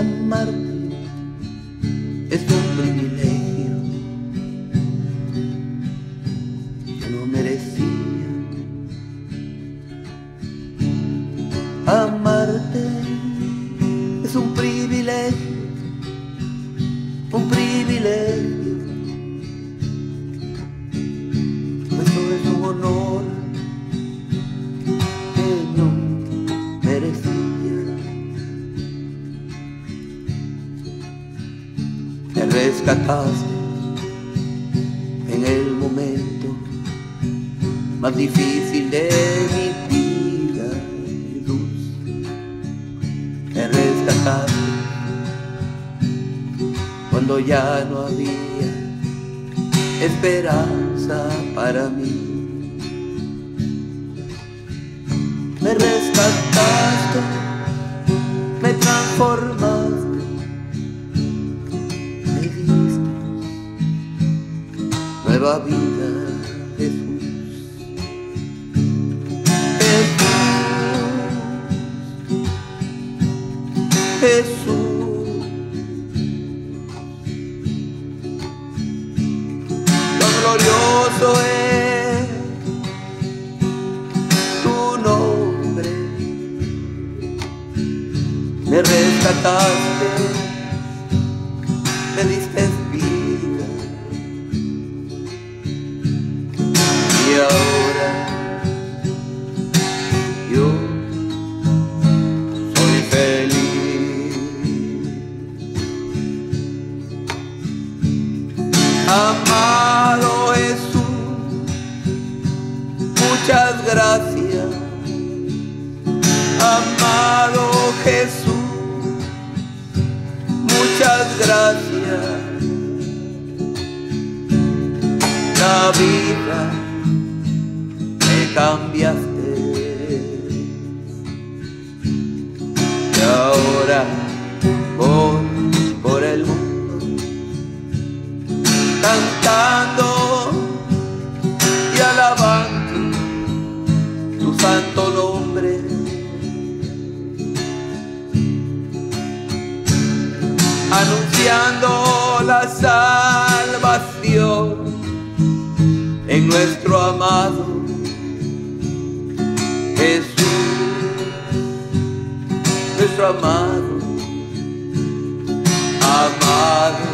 Amarte es un privilegio que no merecía. Amarte es un privilegio, un privilegio. Eso es un honor que no merecía. Me rescataste en el momento más difícil de mi vida, dulce. Me rescataste cuando ya no había esperanza para mí. Me rescataste, me transformaste, me diste nueva vida, Jesús. Jesús, Jesús, cuán glorioso es tu nombre. Me rescataste, me diste vida, y ahora yo soy feliz. Amado Jesús, muchas gracias. Amado Jesús, muchas gracias. La vida me cambiaste y ahora voy por el mundo cantando y alabando tu santo nombre. Anunciando la salvación en nuestro amado Jesús, nuestro amado, amado